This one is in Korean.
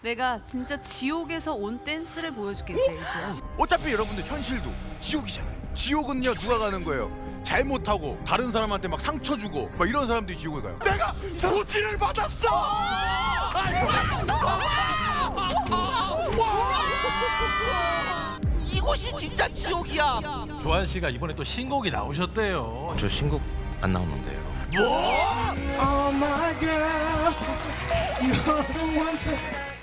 내가 진짜 지옥에서 온 댄스를 보여주겠지. 어차피 여러분들 현실도 지옥이잖아요. 지옥은요 누가 가는 거예요? 잘못하고 다른 사람한테 막 상처 주고 막 이런 사람들이 지옥에 가요. 내가 소지를 받았어. 이곳이 진짜 지옥이야. 조한 씨가 이번에 또 신곡이 나오셨대요. 저 신곡 안 나오는데요. 뭐? Oh my girl, you're the one that